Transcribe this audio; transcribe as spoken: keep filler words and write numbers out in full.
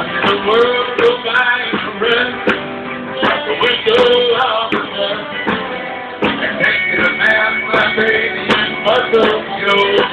the world go by and run, like the window of the sun. And take the man, my baby, and buckle your